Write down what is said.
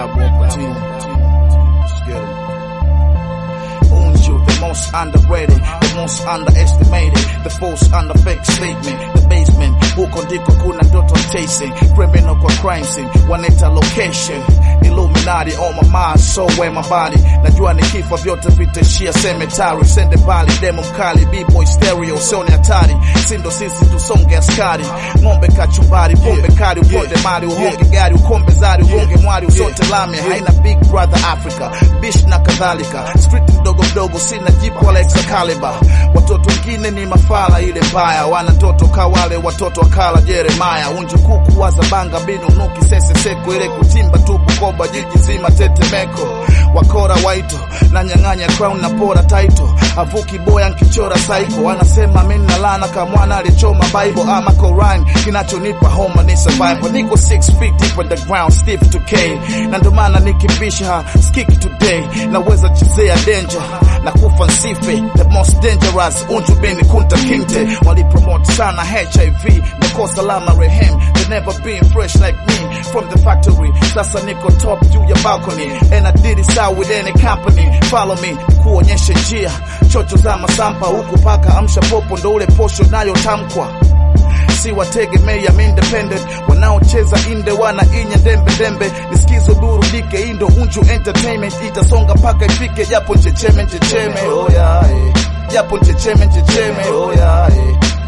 Job Walker team. Let's get 'em. Unju, the most underrated, the most underestimated, the false under fake statement, the basement, huko ndiko kuna ndoto chasing, criminal kwa crime scene, waneta location, Illuminati on my mind, so where my body, najua nikifa vyote vitashia cemetery, sende bali, demo mkali, b-boy stereo, soni hatari, sindo sisi tusonge askari, ngombe kachumbari, pombe kari, uponde mari, uhonge gari, ukombe zari, uhonge mwari, usote lame, haina big brother Africa, bish na kadhalika, street mdogo mdogo, sina jipu wala Excalibur, watoto wengine ni mafala ile mbaya, wana toto kawale watoto wakala Jeremiah, unju kuku waza banga binu nuki sese seko, ile kutimba tu BUKOBA jiji zima tetemeko, wakora waito na nyang'anya crown na pora title, avuki boya nkichora psycho, anasema mimi na lana kama mwana alichoma Bible ama Quran, kinachonipa homa ni survival, niko 6 feet deep on the ground stiff to K, na ndo maana Nikki Mbishi skiki today, naweza chezea danger na kufa nsife, the most dangerous Unju Bin Unuk, wali promote sana HIV, nakosa lama rehem, they never been fresh like me from the factory, sasa niko top juu ya balcony, and I did it out with any company, follow me, kuonyesha njia, chocho za masampa huku paka amsha popo ndo ule posho nayo tamkwa, si wategemea I'm independent, wanaocheza inde wana inya dembe, nisikizo burudike indo Unju entertainment, itasonga paka ifike japo nchecheme, oh yeah, japo nchecheme, oh yeah,